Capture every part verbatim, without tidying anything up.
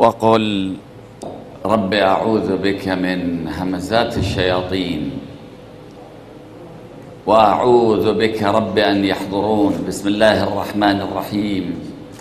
وقل رب أعوذ بك من همزات الشياطين وأعوذ بك رب أن يحضرون. بسم الله الرحمن الرحيم.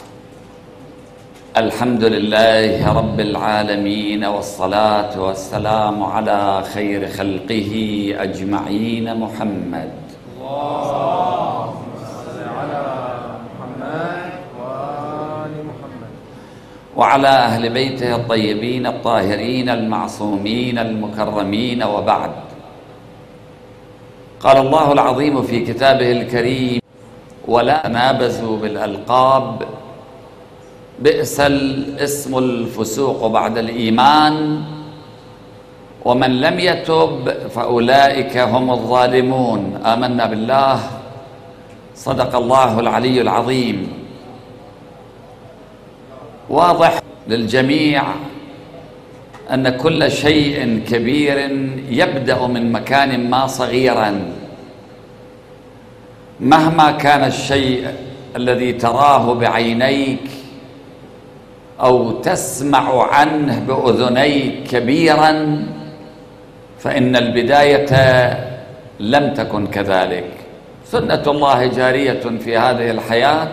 الحمد لله رب العالمين، والصلاة والسلام على خير خلقه أجمعين محمد. اللهم صل على محمد وآل محمد وعلى أهل بيته الطيبين الطاهرين المعصومين المكرمين، وبعد. قال الله العظيم في كتابه الكريم: ولا تنابزوا بالألقاب بئس الاسم الفسوق بعد الإيمان ومن لم يتب فأولئك هم الظالمون. آمنا بالله. صدق الله العلي العظيم. واضح للجميع أن كل شيء كبير يبدأ من مكان ما صغيرا، مهما كان الشيء الذي تراه بعينيك أو تسمع عنه بأذنيك كبيرا، فإن البداية لم تكن كذلك. سنة الله جارية في هذه الحياة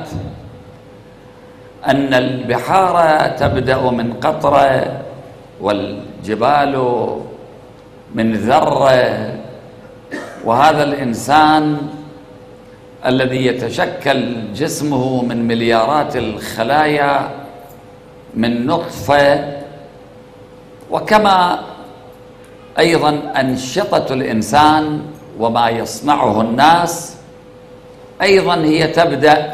أن البحار تبدأ من قطرة، والجبال من ذرة، وهذا الإنسان الذي يتشكل جسمه من مليارات الخلايا من نطفة. وكما أيضا أنشطة الإنسان وما يصنعه الناس أيضا هي تبدأ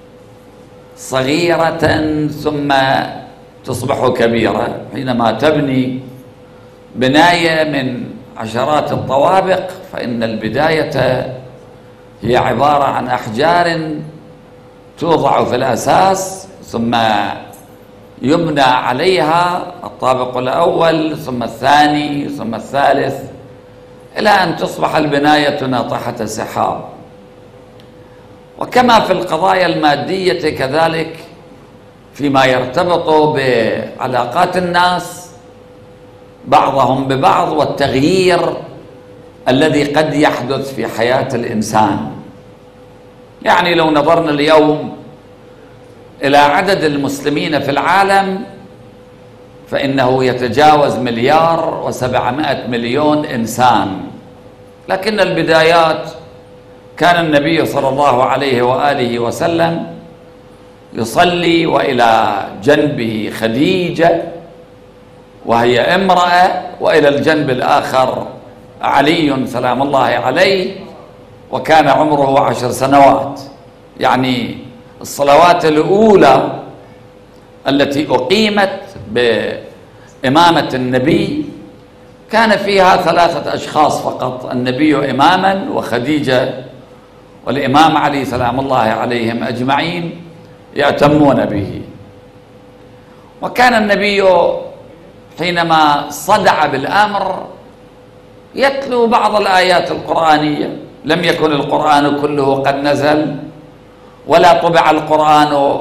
صغيرة ثم تصبح كبيرة. حينما تبني بناية من عشرات الطوابق فإن البداية هي عبارة عن أحجار توضع في الأساس ثم يبنى عليها الطابق الأول ثم الثاني ثم الثالث إلى أن تصبح البناية ناطحة سحاب. وكما في القضايا المادية كذلك فيما يرتبط بعلاقات الناس بعضهم ببعض والتغيير الذي قد يحدث في حياة الإنسان. يعني لو نظرنا اليوم إلى عدد المسلمين في العالم فإنه يتجاوز مليار وسبعمائة مليون إنسان، لكن البدايات كان النبي صلى الله عليه وآله وسلم يصلي وإلى جنبه خديجة وهي امرأة، وإلى الجنب الآخر علي سلام الله عليه وكان عمره عشر سنوات. يعني الصلوات الأولى التي أقيمت بإمامة النبي كان فيها ثلاثة أشخاص فقط: النبي إماما وخديجة والإمام علي سلام الله عليهم أجمعين يأتمون به. وكان النبي حينما صدع بالأمر يتلو بعض الآيات القرآنية. لم يكن القرآن كله قد نزل ولا طبع القرآن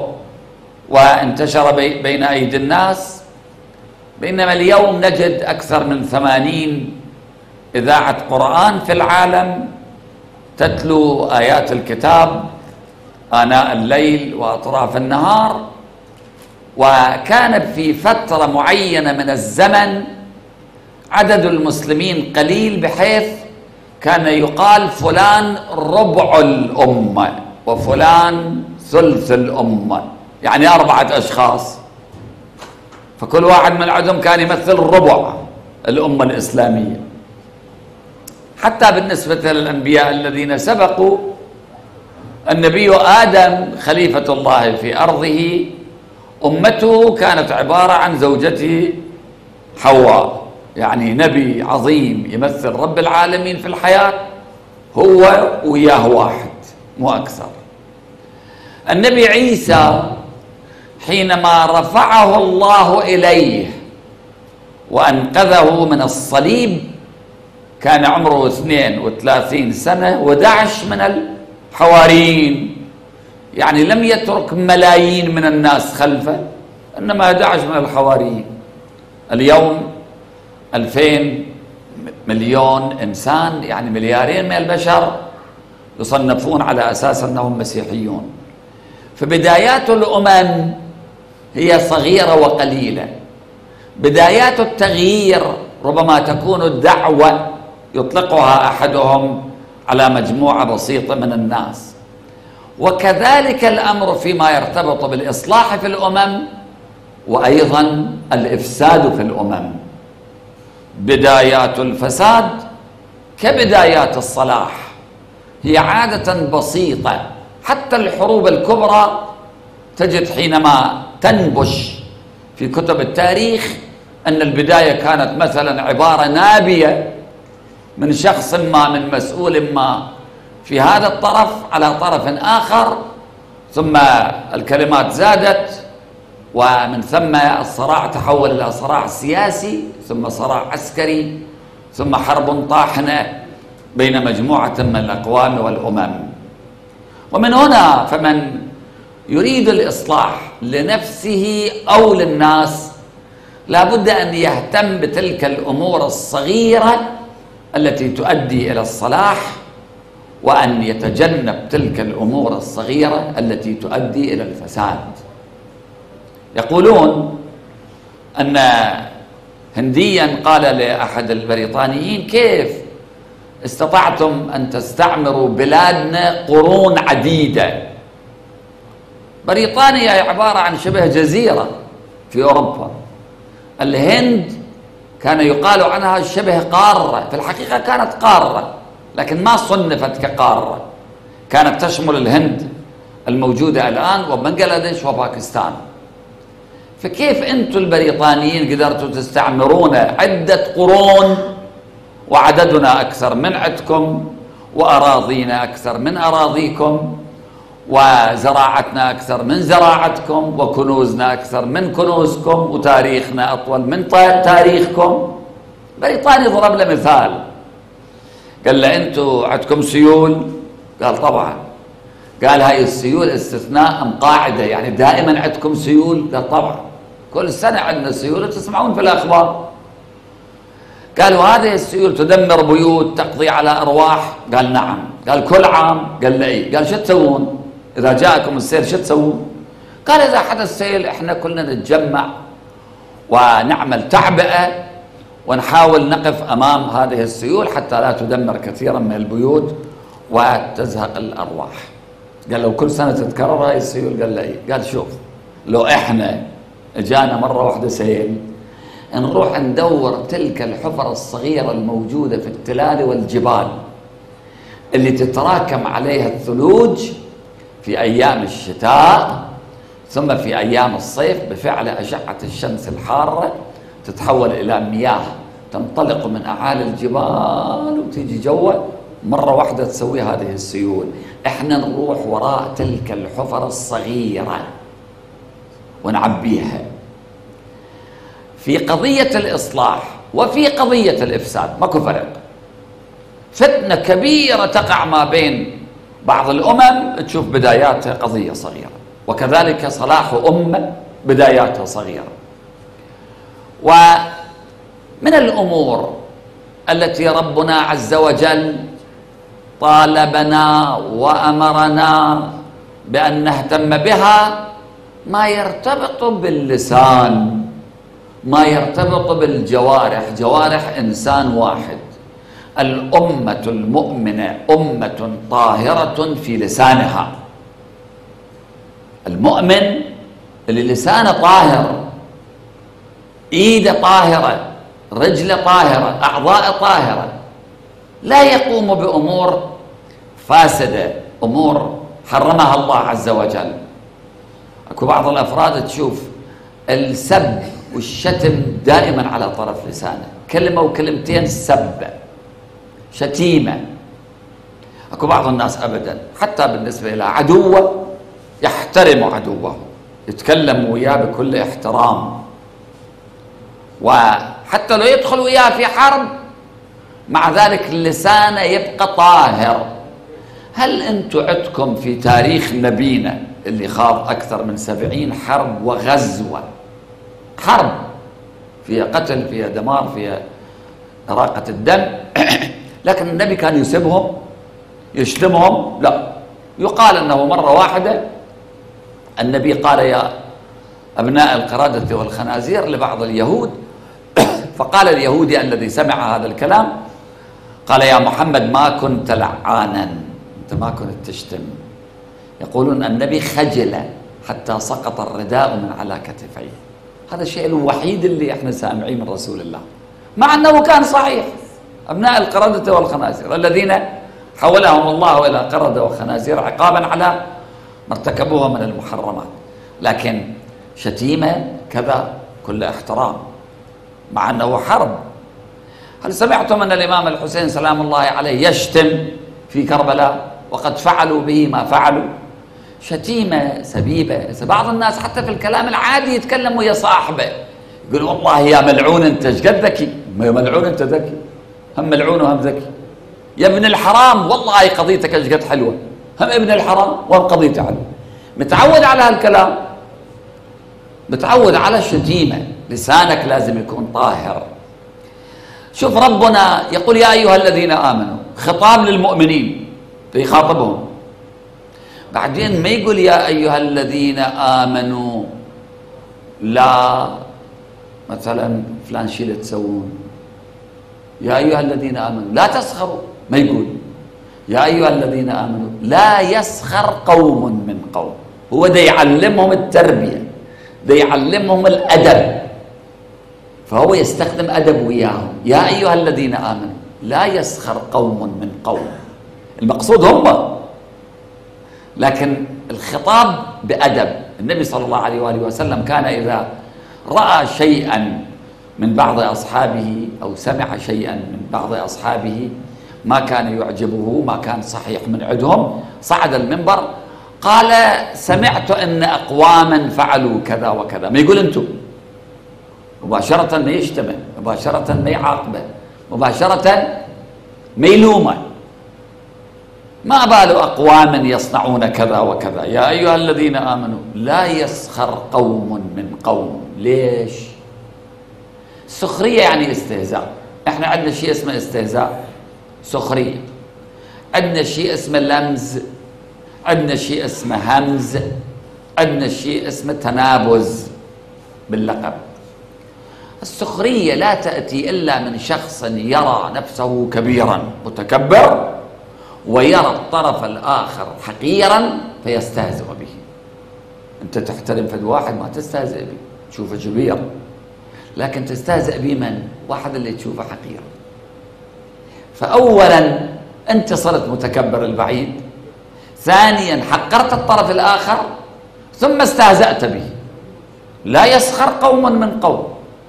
وانتشر بين أيدي الناس، بينما اليوم نجد أكثر من ثمانين إذاعة قرآن في العالم تتلو آيات الكتاب آناء الليل وأطراف النهار. وكان في فترة معينة من الزمن عدد المسلمين قليل بحيث كان يقال فلان ربع الأمة وفلان ثلث الأمة، يعني أربعة أشخاص، فكل واحد من عندهم كان يمثل ربع الأمة الإسلامية. حتى بالنسبة للأنبياء الذين سبقوا، النبي آدم خليفة الله في أرضه أمته كانت عبارة عن زوجته حواء، يعني نبي عظيم يمثل رب العالمين في الحياة، هو وياه واحد مو أكثر. النبي عيسى حينما رفعه الله إليه وأنقذه من الصليب كان عمره اثنين وثلاثين سنة ودعش من الحواريين، يعني لم يترك ملايين من الناس خلفه، إنما أحد عشر من الحواريين. اليوم ألفين مليون إنسان، يعني مليارين من البشر يصنفون على أساس أنهم مسيحيون. فبدايات الأمم هي صغيرة وقليلة. بدايات التغيير ربما تكون الدعوة يطلقها أحدهم على مجموعة بسيطة من الناس. وكذلك الأمر فيما يرتبط بالإصلاح في الأمم وأيضا الإفساد في الأمم. بدايات الفساد كبدايات الصلاح، هي عادة بسيطة. حتى الحروب الكبرى تجد حينما تنبش في كتب التاريخ أن البداية كانت مثلا عبارة نابية من شخص ما، من مسؤول ما في هذا الطرف على طرف آخر، ثم الكلمات زادت، ومن ثم الصراع تحول إلى صراع سياسي، ثم صراع عسكري، ثم حرب طاحنة بين مجموعة من الأقوام والأمم. ومن هنا فمن يريد الإصلاح لنفسه أو للناس لا بد أن يهتم بتلك الأمور الصغيرة التي تؤدي إلى الصلاح، وأن يتجنب تلك الأمور الصغيرة التي تؤدي إلى الفساد. يقولون أن هنديا قال لأحد البريطانيين: كيف استطعتم أن تستعمروا بلادنا قرون عديدة؟ بريطانيا عبارة عن شبه جزيرة في أوروبا. الهند كان يقال عنها شبه قارة، في الحقيقة كانت قارة لكن ما صنفت كقارة، كانت تشمل الهند الموجودة الآن وبنغلاديش وباكستان. فكيف أنتم البريطانيين قدرتوا تستعمرون عدة قرون وعددنا أكثر من عدكم، وأراضينا أكثر من أراضيكم، وزراعتنا أكثر من زراعتكم، وكنوزنا أكثر من كنوزكم، وتاريخنا أطول من تاريخكم؟ بريطانيا ضرب له مثال، قال له: أنتم عندكم سيول؟ قال: طبعا. قال: هاي السيول استثناء أم قاعدة؟ يعني دائما عندكم سيول؟ قال: طبعا، كل سنة عندنا سيول وتسمعون في الأخبار. قالوا: هذه السيول تدمر بيوت، تقضي على أرواح؟ قال: نعم. قال: كل عام؟ قال: لا. إيه؟ قال: شو تسوون إذا جاءكم السيل؟ شو تسوون؟ قال: إذا حدث سيل إحنا كلنا نتجمع ونعمل تعبئة ونحاول نقف أمام هذه السيول حتى لا تدمر كثيرا من البيوت وتزهق الأرواح. قال: لو كل سنة تتكرر هاي السيول؟ قال: لا. إيه؟ قال: شوف، لو إحنا جانا مرة واحدة سيل، نروح ندور تلك الحفر الصغيرة الموجودة في التلال والجبال اللي تتراكم عليها الثلوج في أيام الشتاء، ثم في أيام الصيف بفعل أشعة الشمس الحارة تتحول إلى مياه تنطلق من أعالي الجبال وتيجي جوا، مرة واحدة تسوي هذه السيول. إحنا نروح وراء تلك الحفر الصغيرة ونعبيها. في قضية الإصلاح وفي قضية الإفساد ماكو فرق. فتنة كبيرة تقع ما بين بعض الأمم تشوف بداياتها قضية صغيرة، وكذلك صلاح أمة بداياتها صغيرة. ومن الأمور التي ربنا عز وجل طالبنا وأمرنا بأن نهتم بها ما يرتبط باللسان، ما يرتبط بالجوارح، جوارح إنسان واحد. الأمة المؤمنة أمة طاهرة في لسانها. المؤمن اللي لسانه طاهر، إيده طاهرة، رجله طاهرة، أعضاء طاهرة، لا يقوم بأمور فاسدة، أمور حرمها الله عز وجل. أكو بعض الأفراد تشوف السب والشتم دائما على طرف لسانه، كلمة وكلمتين سب شتيمة. أكو بعض الناس أبدا حتى بالنسبة إلى عدوه يحترم عدوه، يتكلم وياه بكل احترام، وحتى لو يدخل وياه في حرب مع ذلك لسانه يبقى طاهر. هل أنتم عندكم في تاريخ نبينا اللي خاض أكثر من سبعين حرب وغزوة حرب فيها قتل، فيها دمار، فيها إراقة الدم. لكن النبي كان يسبهم يشتمهم؟ لا. يقال أنه مرة واحدة النبي قال يا أبناء القردة والخنازير لبعض اليهود، فقال اليهودي الذي سمع هذا الكلام قال يا محمد ما كنت لعانا، أنت ما كنت تشتم. يقولون النبي خجل حتى سقط الرداء من على كتفيه. هذا الشيء الوحيد اللي احنا سامعين من رسول الله، مع أنه كان صحيح. أبناء القردة والخنازير الذين حولهم الله إلى قردة وخنازير عقابا على ما ارتكبوه من المحرمات، لكن شتيمة كذا كل احترام، مع أنه حرب. هل سمعتم أن الإمام الحسين سلام الله عليه يشتم في كربلاء وقد فعلوا به ما فعلوا؟ شتيمة سبيبة. بعض الناس حتى في الكلام العادي يتكلم ويا صاحبه يقول والله يا ملعون أنت ايش قد ذكي، يا ملعون أنت ذكي، هم ملعون وهم ذكي. يا ابن الحرام والله قضيتك ايش قد حلوة، هم ابن الحرام وهم قضيته حلوة. متعود على هالكلام، متعود على الشتيمة. لسانك لازم يكون طاهر. شوف ربنا يقول يا أيها الذين آمنوا، خطاب للمؤمنين فيخاطبهم، بعدين ما يقول يا أيها الذين آمنوا لا مثلا فلان شيء اللي تسوون، يا أيها الذين آمنوا لا تسخروا، ما يقول يا أيها الذين آمنوا لا يسخر قوم من قوم. هو ده يعلمهم التربية، ده يعلمهم الأدب، فهو يستخدم أدب وياهم. يا أيها الذين آمنوا لا يسخر قوم من قوم، المقصود هم، لكن الخطاب بأدب. النبي صلى الله عليه وآله وسلم كان إذا رأى شيئا من بعض أصحابه أو سمع شيئا من بعض أصحابه ما كان يعجبه، ما كان صحيح من عندهم، صعد المنبر قال سمعت أن أقواما فعلوا كذا وكذا. ما يقول أنتم، مباشرة ما يشتمه، مباشرة ما يعاقبه، مباشرة ما يلومه. ما بال أقوام يصنعون كذا وكذا. يا أيها الذين آمنوا لا يسخر قوم من قوم. ليش؟ سخرية يعني استهزاء. احنا عندنا شيء اسمه استهزاء، سخرية. عندنا شيء اسمه لمز، عندنا شيء اسمه همز، عندنا شيء اسمه تنابز باللقب. السخرية لا تأتي إلا من شخص يرى نفسه كبيرا متكبر ويرى الطرف الآخر حقيرا فيستهزئ به. أنت تحترم فد واحد ما تستهزئ به، تشوفه كبير، لكن تستهزئ به من؟ واحد اللي تشوفه حقير. فأولا أنت صرت متكبر البعيد، ثانيا حقرت الطرف الآخر، ثم استهزأت به. لا يسخر قوم من قوم.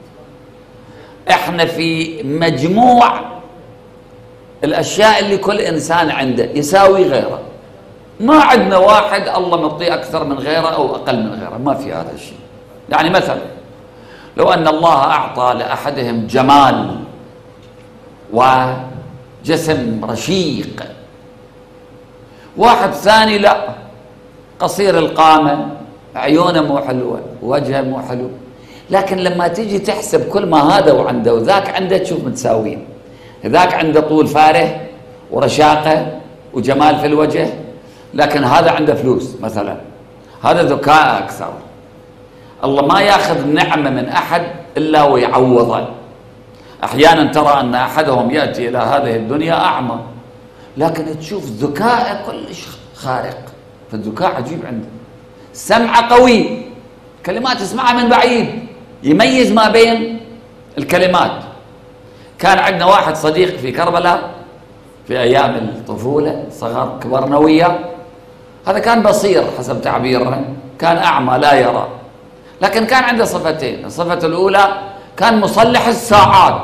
احنا في مجموع الأشياء اللي كل إنسان عنده يساوي غيره، ما عندنا واحد الله معطيه أكثر من غيره أو أقل من غيره، ما في هذا الشيء. يعني مثلا لو أن الله أعطى لأحدهم جمال وجسم رشيق، واحد ثاني لا، قصير القامة، عيونه مو حلوة، وجهه مو حلو، لكن لما تيجي تحسب كل ما هذا وعنده وذاك عنده تشوف متساويين. ذاك عنده طول فاره ورشاقة وجمال في الوجه، لكن هذا عنده فلوس مثلا، هذا ذكاء أكثر. الله ما ياخذ نعمة من أحد إلا ويعوضه. أحيانا ترى أن أحدهم يأتي إلى هذه الدنيا أعمى، لكن تشوف ذكاء كلش خارق، فالذكاء عجيب عنده. سمع قوي، كلمات يسمعها من بعيد، يميز ما بين الكلمات. كان عندنا واحد صديق في كربلاء في أيام الطفولة، صغر كبرنا وياه، هذا كان بصير حسب تعبيرنا، كان أعمى لا يرى، لكن كان عنده صفتين. الصفة الأولى كان مصلح الساعات،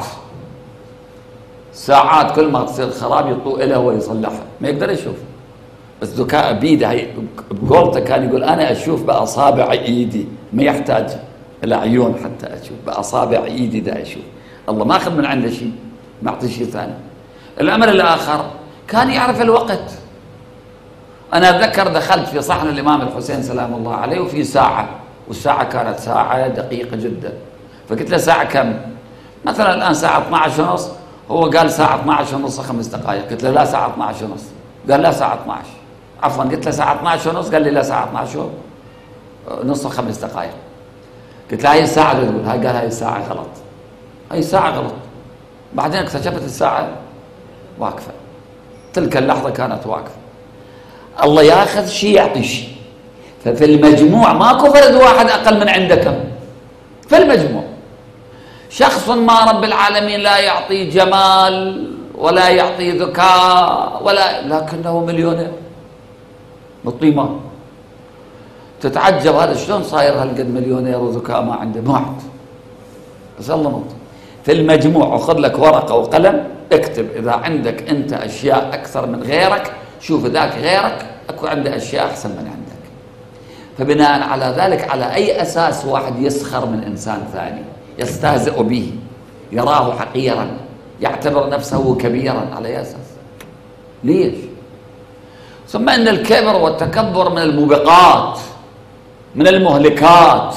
ساعات كل ما تصير خراب يطوء له ويصلحها، ما يقدر يشوف، بس ذكاء بيده. بقولته كان يقول أنا أشوف بأصابع إيدي، ما يحتاج إلى عيون حتى أشوف، بأصابع إيدي دا أشوف. الله ما أخذ من عنده شيء، ما أعطي شيء ثاني. الأمر الآخر كان يعرف الوقت. أنا أتذكر دخلت في صحن الإمام الحسين سلام الله عليه وفي ساعة، والساعة كانت ساعة دقيقة جدا، فقلت له ساعة كم؟ مثلا الآن ساعة اثني عشر ونص، هو قال ساعة اثني عشر ونص خمس دقائق. قلت له لا ساعة اثني عشر ونص، قال لا ساعة اثني عشر، عفوا قلت له ساعة اثني عشر ونص، قال لي لا ساعة اثني عشر ونص خمس دقائق. قلت له هاي الساعة اللي تقول، هاي قال هاي الساعة غلط، هاي الساعة غلط. بعدين اكتشفت الساعة واقفة، تلك اللحظة كانت واقفة. الله ياخذ شيء يعطي شيء، ففي المجموع ماكو فرد واحد أقل من عندك، في المجموع شخص ما رب العالمين لا يعطي جمال ولا يعطي ذكاء ولا، لكنه مليونير بالطيمة. تتعجب هذا شلون صاير هالقد مليونير وذكاء ما عنده؟ ما عنده، بس الله نطق. في المجموع وخذ لك ورقة وقلم اكتب إذا عندك أنت أشياء أكثر من غيرك، شوف ذاك غيرك أكو عنده أشياء أحسن من عندك. فبناء على ذلك على أي أساس واحد يسخر من إنسان ثاني، يستهزئ به، يراه حقيرا، يعتبر نفسه كبيرا، على أي أساس؟ ليش؟ ثم أن الكبر والتكبر من الموبقات، من المهلكات.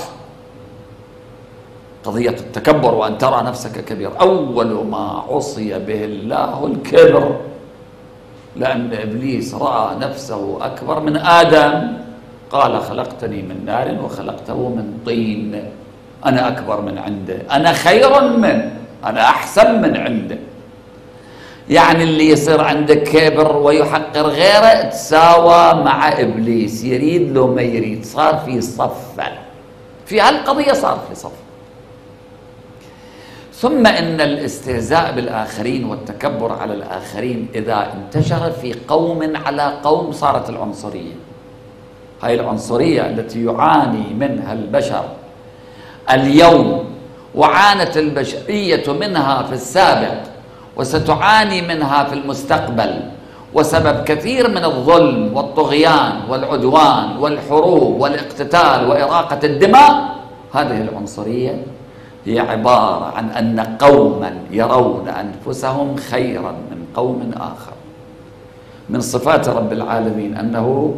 قضية التكبر وأن ترى نفسك كبير، أول ما عصي به الله الكبر، لأن إبليس رأى نفسه أكبر من آدم، قال خلقتني من نار وخلقته من طين، أنا أكبر من عنده، أنا خير منه، أنا أحسن من عنده. يعني اللي يصير عنده كبر ويحقر غيره تساوى مع إبليس، يريد لو ما يريد، صار في صف، في هالقضية صار في صف. ثم إن الاستهزاء بالآخرين والتكبر على الآخرين إذا انتشر في قوم على قوم صارت العنصرية. هاي العنصرية التي يعاني منها البشر اليوم، وعانت البشرية منها في السابق، وستعاني منها في المستقبل، وسبب كثير من الظلم والطغيان والعدوان والحروب والاقتتال وإراقة الدماء. هذه العنصرية هي عبارة عن أن قوما يرون أنفسهم خيرا من قوم آخر. من صفات رب العالمين أنه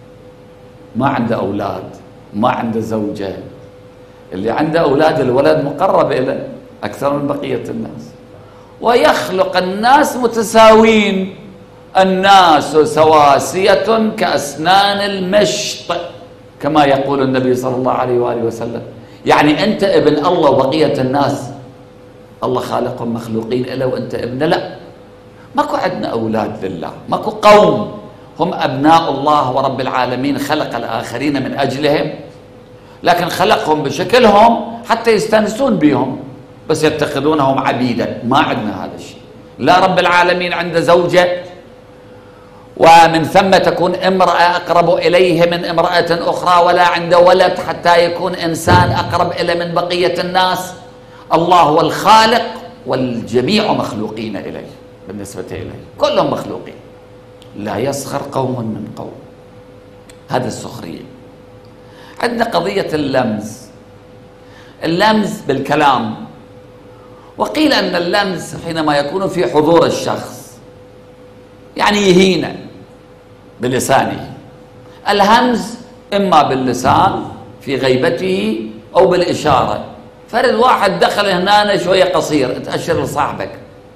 ما عنده أولاد، ما عنده زوجة. اللي عنده أولاد الولد مقرب إليه أكثر من بقية الناس. ويخلق الناس متساوين، الناس سواسية كأسنان المشط، كما يقول النبي صلى الله عليه وآله وسلم. يعني أنت ابن الله وبقية الناس الله خالقهم مخلوقين إله وأنت ابن، لا، ماكو عندنا أولاد لله، ماكو قوم هم أبناء الله ورب العالمين خلق الآخرين من أجلهم، لكن خلقهم بشكلهم حتى يستانسون بهم، بس يتخذونهم عبيدا. ما عندنا هذا الشيء. لا رب العالمين عنده زوجة، ومن ثم تكون امرأة أقرب إليه من امرأة أخرى، ولا عنده ولد حتى يكون إنسان أقرب إليه من بقية الناس. الله هو الخالق والجميع مخلوقين إليه، بالنسبة إليه كلهم مخلوقين. لا يسخر قوم من قوم، هذا السخرية. عندنا قضية اللمز، اللمز بالكلام. وقيل أن اللمز حينما يكون في حضور الشخص، يعني يهينه بلسانه. الهمز إما باللسان في غيبته أو بالإشارة. فرد واحد دخل هنا شوية قصير، تأشر لصاحبك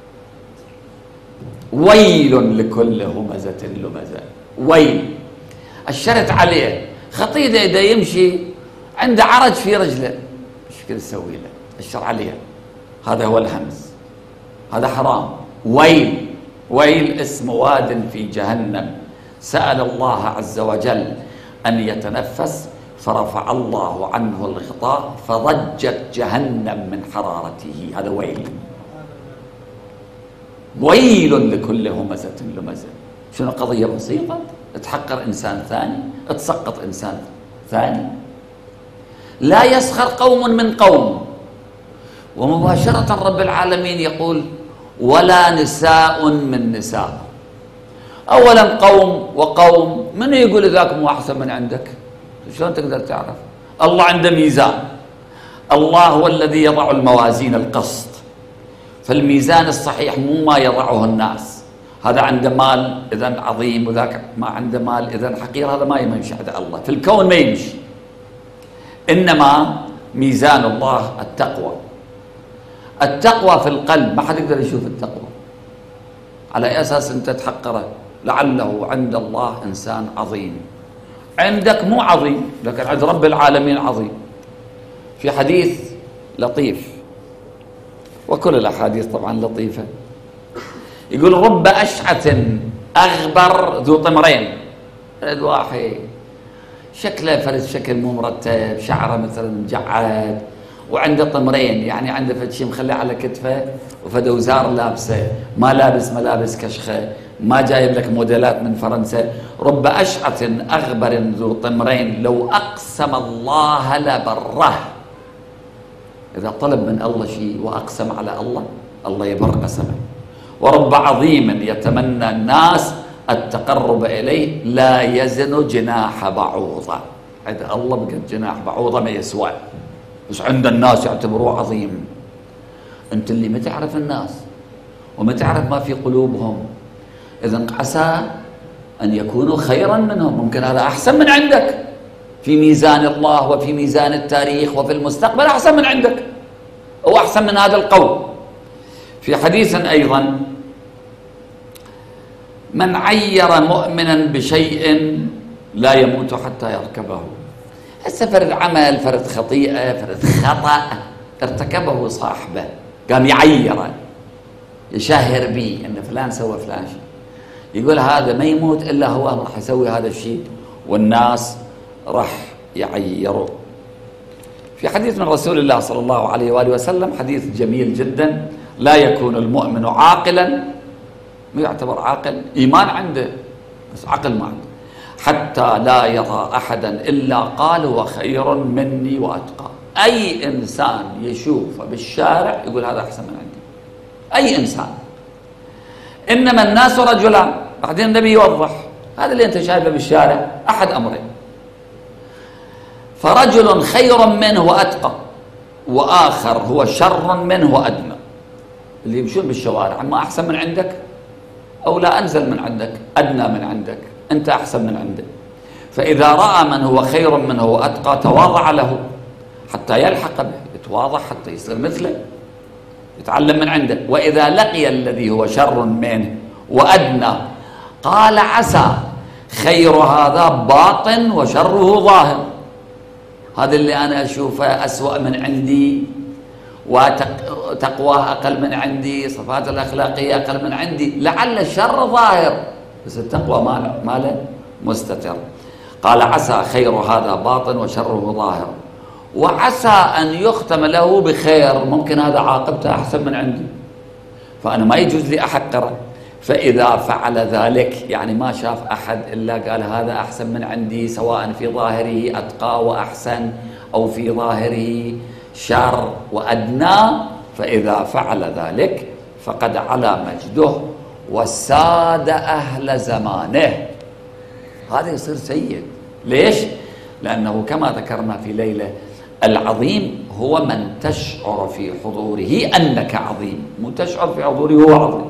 ويل لكل همزة لمزة، ويل. أشرت عليه خطيده إذا يمشي عنده عرج في رجله، ايش كده تسوي له؟ أشر عليه. هذا هو الهمز، هذا حرام. ويل، ويل اسم واد في جهنم، سأل الله عز وجل أن يتنفس فرفع الله عنه الغطاء فضجت جهنم من حرارته. هذا ويل. ويل لكل همزة لمزة. شنو قضية بسيطة؟ تحقر إنسان ثاني، تسقط إنسان ثاني. لا يسخر قوم من قوم. ومباشرة رب العالمين يقول ولا نساء من نساء. أولا قوم وقوم، من يقول ذاك مو أحسن من عندك؟ شلون تقدر تعرف؟ الله عنده ميزان. الله هو الذي يضع الموازين القسط، فالميزان الصحيح مو ما يضعه الناس. هذا عنده مال إذن عظيم، وذاك ما عنده مال إذن حقير. هذا ما يمشي عند الله في الكون، ما يمشي. إنما ميزان الله التقوى. التقوى في القلب، ما حد يقدر يشوف التقوى. على أي أساس أنت تحقره؟ لعله عند الله إنسان عظيم، عندك مو عظيم لكن عند رب العالمين عظيم. في حديث لطيف، وكل الأحاديث طبعا لطيفة، يقول رب أشعث أغبر ذو طمرين. الواحد شكله فرد شكل مو مرتب، شعره مثلا مجعد، وعنده طمرين، يعني عنده فد شيء مخليه على كتفه وفد وزار لابسه، ما لابس ملابس كشخه، ما جايب لك موديلات من فرنسا. رب أشعث أغبر ذو طمرين لو أقسم الله لبره. إذا طلب من الله شيء وأقسم على الله، الله يبر قسمه. ورب عظيم يتمنى الناس التقرب إليه لا يزن جناح بعوضة. عند الله بقد جناح بعوضة ما يسوى، بس عند الناس يعتبروه عظيم. أنت اللي ما تعرف الناس وما تعرف ما في قلوبهم، إذن عسى أن يكونوا خيرا منهم. ممكن هذا أحسن من عندك في ميزان الله وفي ميزان التاريخ وفي المستقبل، أحسن من عندك أو أحسن من هذا القول. في حديث أيضا: من عير مؤمنا بشيء لا يموت حتى يركبه. هسه فرد عمل، فرد خطيئة، فرد خطأ ارتكبه صاحبه، قام يعيره، يشهر به أن فلان سوى فلان شيء، يقول هذا ما يموت إلا هو راح يسوي هذا الشيء، والناس راح يعيروا. في حديث من رسول الله صلى الله عليه وآله وسلم، حديث جميل جدا: لا يكون المؤمن عاقلا، ما يعتبر عاقل، إيمان عنده بس عقل ما عنده، حتى لا يرى أحدا إلا قال هو خير مني وأتقى. أي إنسان يشوفه بالشارع يقول هذا أحسن من عندي، أي إنسان. إنما الناس رجلان. بعدين النبي يوضح هذا اللي أنت شايفه بالشارع أحد أمرين: فرجل خير منه وأتقى، وآخر هو شر منه وأدنى. اللي يمشون بالشوارع ما أحسن من عندك، أو لا أنزل من عندك، أدنى من عندك، أنت أحسن من عنده. فإذا رأى من هو خير منه وأتقى تواضع له حتى يلحق به، يتواضع حتى يصير مثله، يتعلم من عنده. وإذا لقي الذي هو شر منه وأدنى قال عسى خير هذا باطن وشره ظاهر. هذا اللي أنا أشوفه أسوأ من عندي، وتقواه أقل من عندي، صفات الأخلاقية أقل من عندي، لعل الشر ظاهر بس التقوى ماله مستتر. قال عسى خير هذا باطن وشره ظاهر، وعسى أن يختم له بخير، ممكن هذا عاقبته أحسن من عندي، فأنا ما يجوز لي أحقره. فإذا فعل ذلك، يعني ما شاف أحد إلا قال هذا أحسن من عندي، سواء في ظاهره أتقى وأحسن أو في ظاهره شر وأدنى، فإذا فعل ذلك فقد علا مجده وساد أهل زمانه. هذا يصير سيد. ليش؟ لأنه كما ذكرنا في ليلة، العظيم هو من تشعر في حضوره أنك عظيم، مو تشعر في حضوره هو عظيم.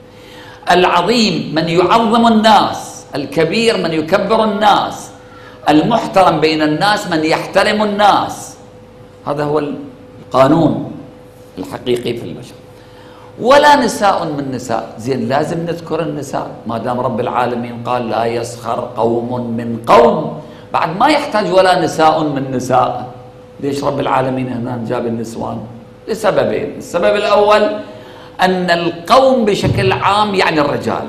العظيم من يعظم الناس، الكبير من يكبر الناس، المحترم بين الناس من يحترم الناس. هذا هو القانون الحقيقي في البشر. ولا نساء من نساء. زين، لازم نذكر النساء ما دام رب العالمين قال لا يسخر قوم من قوم، بعد ما يحتاج ولا نساء من نساء. ليش رب العالمين هنا جاب النسوان؟ لسببين. السبب الأول أن القوم بشكل عام يعني الرجال،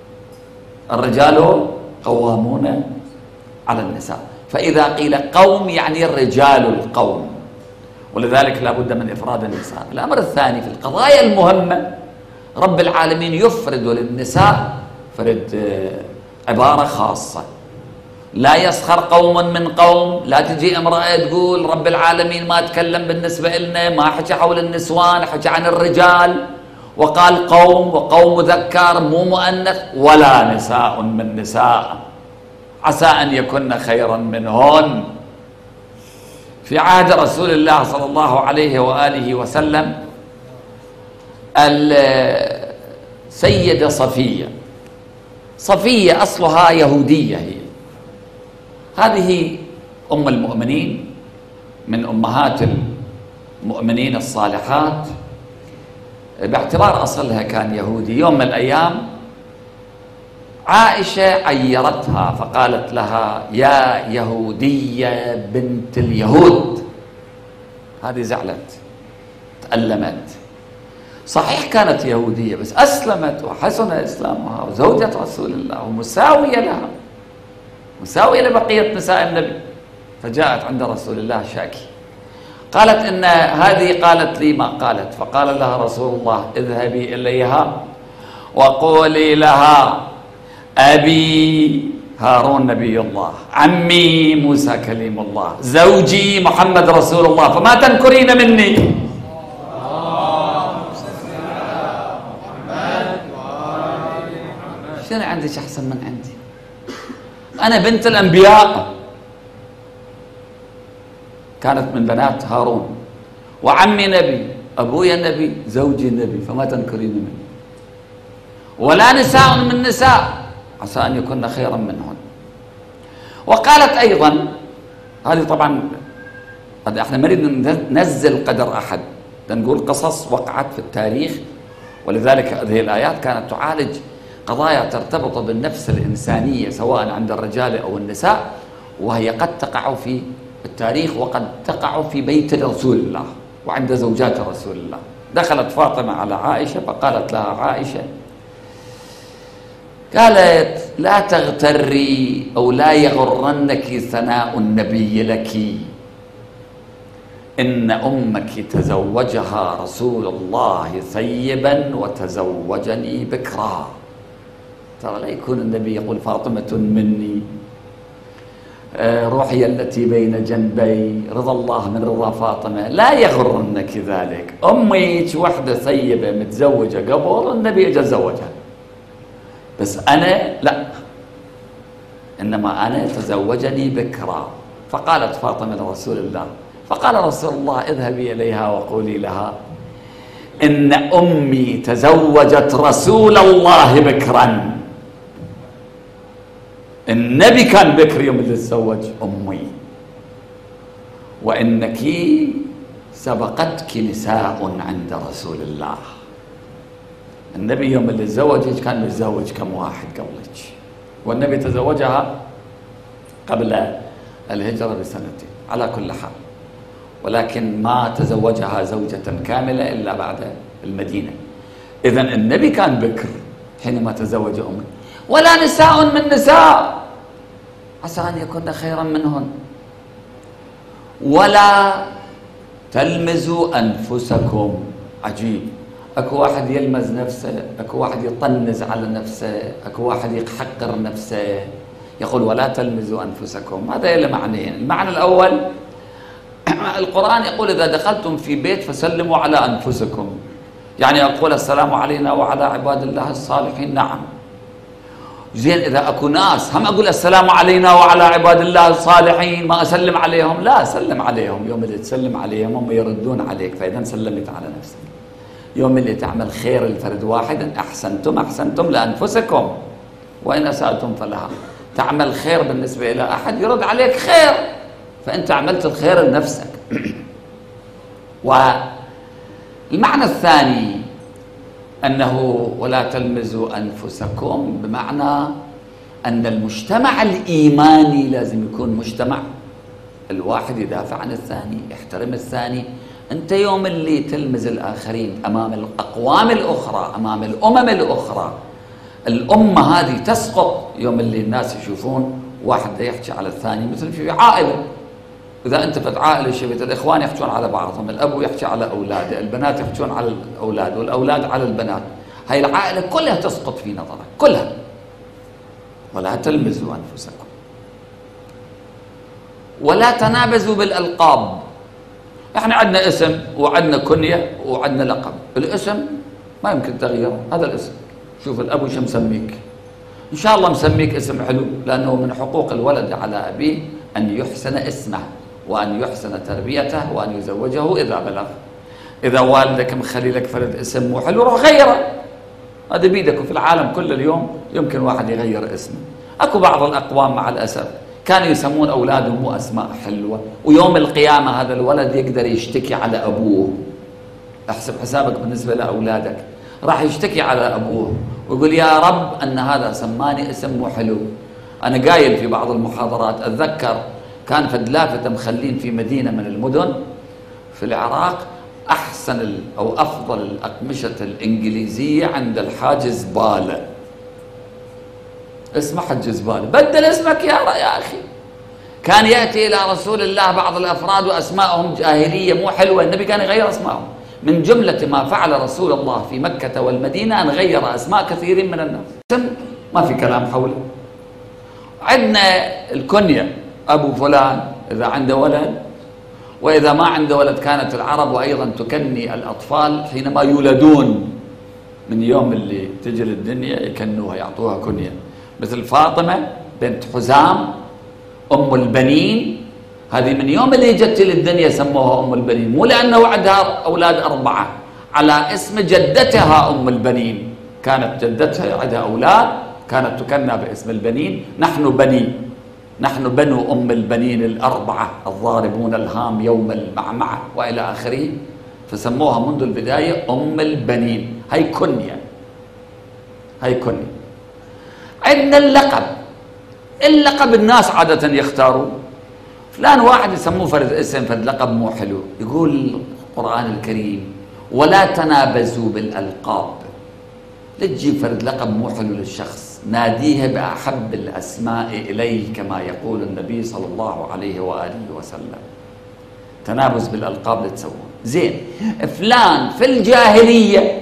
الرجال قوامون على النساء، فإذا قيل قوم يعني الرجال القوم، ولذلك لا بد من إفراد النساء. الأمر الثاني في القضايا المهمة رب العالمين يفرد للنساء فرد عبارة خاصة: لا يسخر قوم من قوم. لا تجي امرأة تقول رب العالمين ما تكلم بالنسبة لنا، ما حكى حول النسوان، حكى عن الرجال، وقال قوم، وقوم مذكر مو مؤنث، ولا نساء من نساء عسى أن يكن خيرا منهن. في عهد رسول الله صلى الله عليه وآله وسلم السيدة صفية، صفية أصلها يهودية، هي هذه أم المؤمنين من أمهات المؤمنين الصالحات باعتبار أصلها كان يهودي. يوم من الأيام عائشة عيرتها فقالت لها يا يهودية بنت اليهود. هذه زعلت، تألمت. صحيح كانت يهودية بس أسلمت وحسن إسلامها وزوجة رسول الله ومساوية لها، مساوية لبقية نساء النبي. فجاءت عند رسول الله شاكي، قالت إن هذه قالت لي ما قالت. فقال لها رسول الله اذهبي إليها وقولي لها أبي هارون نبي الله، عمي موسى كليم الله، زوجي محمد رسول الله، فما تنكرين مني. شنو عندك أحسن من عندي؟ أنا بنت الأنبياء، كانت من بنات هارون، وعمي نبي، أبويا نبي، زوجي نبي، فما تنكرين مني. ولا نساء من نساء عسى أن يكون خيرا منهن. وقالت أيضا، هذه طبعا احنا نريد ننزل قدر أحد، نقول قصص وقعت في التاريخ، ولذلك هذه الآيات كانت تعالج قضايا ترتبط بالنفس الإنسانية سواء عند الرجال أو النساء، وهي قد تقع في التاريخ وقد تقع في بيت رسول الله وعند زوجات رسول الله. دخلت فاطمة على عائشة فقالت لها عائشة، قالت لا تغتري أو لا يغرنك ثناء النبي لك، إن أمك تزوجها رسول الله ثيبا وتزوجني بكرا. ترى لا يكون النبي يقول فاطمة مني، روحي التي بين جنبي، رضا الله من رضا فاطمة، لا يغرنك ذلك. أمك وحدة ثيبة متزوجة قبل النبي أجى تزوجها، بس أنا لا، إنما أنا تزوجني بكرا. فقالت فاطمة لرسول الله، فقال رسول الله اذهبي إليها وقولي لها إن أمي تزوجت رسول الله بكرا. النبي كان بكر يوم اللي تزوج أمي، وإنك سبقتك نساء عند رسول الله. النبي يوم اللي تزوجك كان متزوج كم واحد قبلك، والنبي تزوجها قبل الهجرة بسنتين على كل حال، ولكن ما تزوجها زوجة كاملة إلا بعد المدينة. إذن النبي كان بكر حينما تزوج أمه، ولا نساء من نساء عسى أن يكون خيرا منهن، ولا تلمزوا أنفسكم. عجيب، أكو واحد يلمز نفسه، أكو واحد يطنز على نفسه، أكو واحد يحقر نفسه، يقول ولا تلمزوا أنفسكم. هذا له معنيين. المعنى الأول القرآن يقول إذا دخلتم في بيت فسلموا على أنفسكم، يعني أقول السلام علينا وعلى عباد الله الصالحين. نعم زين، إذا أكو ناس هم أقول السلام علينا وعلى عباد الله الصالحين ما أسلم عليهم؟ لا، سلم عليهم. يوم اللي تسلم عليهم هم يردون عليك، فإذا سلمت على نفسك. يوم اللي تعمل خير الفرد واحد أحسنتم أحسنتم لأنفسكم وإن أسأتم فلها. تعمل خير بالنسبة إلى أحد يرد عليك خير، فأنت عملت الخير لنفسك. والمعنى الثاني أنه ولا تلمزوا أنفسكم، بمعنى أن المجتمع الإيماني لازم يكون مجتمع الواحد يدافع عن الثاني، يحترم الثاني. أنت يوم اللي تلمز الآخرين أمام الأقوام الأخرى، أمام الأمم الأخرى، الأمة هذه تسقط. يوم اللي الناس يشوفون واحد يحكي على الثاني، مثل في عائلة، إذا أنت في عائلة شفت الإخوان يحكون على بعضهم، الأب يحكي على أولاده، البنات يحكون على الأولاد، والأولاد على البنات، هاي العائلة كلها تسقط في نظرك كلها. ولا تلمزوا أنفسكم، ولا تنابزوا بالألقاب. احنا عندنا اسم وعندنا كنية وعندنا لقب. الاسم ما يمكن تغييره، هذا الاسم. شوف الأب وش مسميك، إن شاء الله مسميك اسم حلو، لأنه من حقوق الولد على أبيه أن يحسن اسمه وأن يحسن تربيته وأن يزوجه إذا بلغ. إذا والدك مخلي لك فرد اسم مو حلو روح غيره، هذا بيدك. وفي العالم كل اليوم يمكن واحد يغير اسمه. أكو بعض الأقوام مع الأسف كانوا يسمون أولادهم مو أسماء حلوة، ويوم القيامة هذا الولد يقدر يشتكي على أبوه. احسب حسابك بالنسبة لأولادك، راح يشتكي على أبوه ويقول يا رب أن هذا سماني اسم مو حلو. أنا قايل في بعض المحاضرات، أتذكر كان في دلافة مخلين في مدينة من المدن في العراق أحسن أو أفضل الأقمشة الإنجليزية عند الحاج زبالة، اسمه حج زبالة، بدل اسمك يا يا أخي. كان يأتي إلى رسول الله بعض الأفراد وأسماءهم جاهلية مو حلوة، النبي كان يغير أسماءهم. من جملة ما فعل رسول الله في مكة والمدينة أن غير أسماء كثيرين من الناس، ما في كلام حوله. عندنا الكنية أبو فلان إذا عنده ولد، وإذا ما عنده ولد كانت العرب أيضا تكني الأطفال حينما يولدون، من يوم اللي تجي للدنيا يكنوها يعطوها كنية، مثل فاطمة بنت حزام أم البنين، هذه من يوم اللي جت للدنيا سموها أم البنين، مو لأنه عندها أولاد أربعة، على اسم جدتها أم البنين، كانت جدتها عندها أولاد كانت تكنى باسم البنين. نحن بني، نحن بنو أم البنين الأربعة الضاربون الهام يوم المعمعة وإلى آخره، فسموها منذ البداية أم البنين. هي كنية، هي كنية. عندنا اللقب، اللقب الناس عادة يختاروا فلان واحد يسموه فرد اسم فرد لقب مو حلو. يقول القرآن الكريم ولا تنابزوا بالألقاب، لا تجيب فرد لقب مو حلو للشخص، ناديه بأحب الأسماء إليه كما يقول النبي صلى الله عليه وآله وسلم. تنابز بالألقاب لتسوون زين. فلان في الجاهلية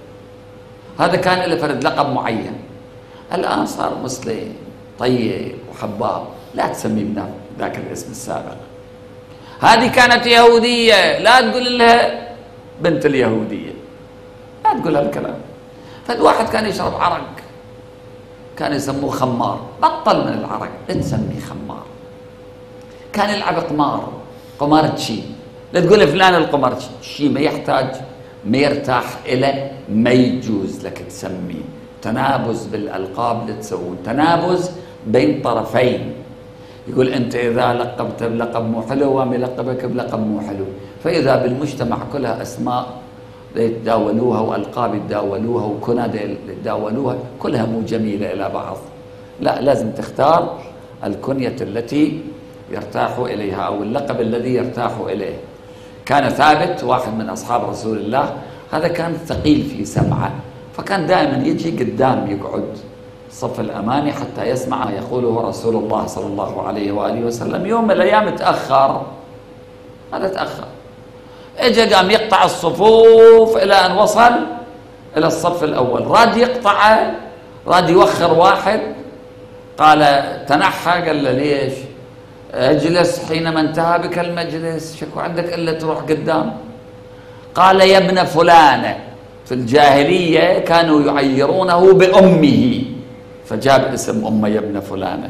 هذا كان له فرد لقب معين، الآن صار مسلم طيب وحباب، لا تسميه من ذاك الاسم السابق. هذه كانت يهودية، لا تقول لها بنت اليهودية، لا تقول هالكلام. فد واحد كان يشرب عرق كان يسموه خمار، بطل من العرق، لا تسميه خمار. كان يلعب قمار، قمارتشي، لا تقول فلان القمارتشي، شيء ما يحتاج ما يرتاح إليه ما يجوز لك تسميه. تنابز بالألقاب لتسوون، تنابز بين طرفين. يقول أنت إذا لقبت بلقب مو حلو وما يلقبك بلقب مو حلو، فإذا بالمجتمع كلها أسماء يتداولوها وألقاب يتداولوها وكنى يتداولوها كلها مو جميلة إلى بعض، لا، لازم تختار الكنية التي يرتاح إليها أو اللقب الذي يرتاح إليه. كان ثابت واحد من أصحاب رسول الله، هذا كان ثقيل في سمعه، فكان دائما يجي قدام يقعد الصف الأمامي حتى يسمع ما يقوله رسول الله صلى الله عليه وآله وسلم. يوم من الأيام تأخر، هذا تأخر، اجى قام يقطع الصفوف إلى أن وصل إلى الصف الأول، راد يقطعه، راد يوخر واحد، قال تنحى، قال له ليش؟ اجلس حينما انتهى بك المجلس، شكو عندك إلا تروح قدام؟ قال يا ابن فلانة. في الجاهلية كانوا يعيرونه بأمه، فجاب اسم أمه يا ابن فلانة.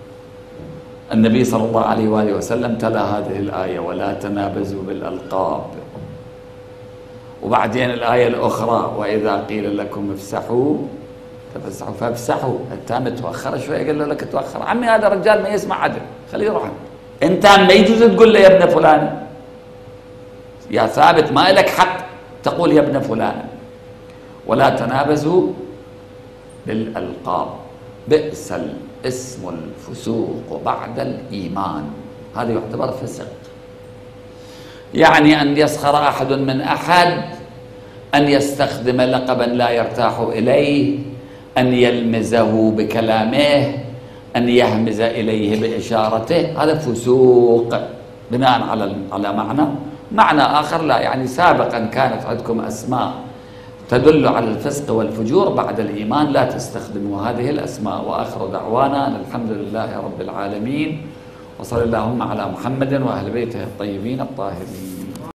النبي صلى الله عليه وآله وسلم تلا هذه الآية ولا تنابزوا بالألقاب، وبعدين الآية الأخرى وإذا قيل لكم افسحوا تفسحوا فافسحوا. أنت متوخر شوية، قال له لك تؤخر عمي، هذا الرجال ما يسمع عدل، خليه يروح. أنت ما يجوز تقول له يا ابن فلان، يا ثابت ما لك حق تقول يا ابن فلان. ولا تنابزوا بالألقاب، بئس الاسم الفسوق بعد الإيمان، هذا يعتبر فسق. يعني أن يسخر أحد من أحد، أن يستخدم لقبا لا يرتاح إليه، أن يلمزه بكلامه، أن يهمز إليه بإشارته، هذا فسوق بناء على على معنى. معنى آخر لا، يعني سابقا كانت عندكم أسماء تدل على الفسق والفجور بعد الإيمان، لا تستخدموا هذه الأسماء. وآخر دعوانا أن الحمد لله رب العالمين، وصلى اللهم على محمد وأهل بيته الطيبين الطاهرين.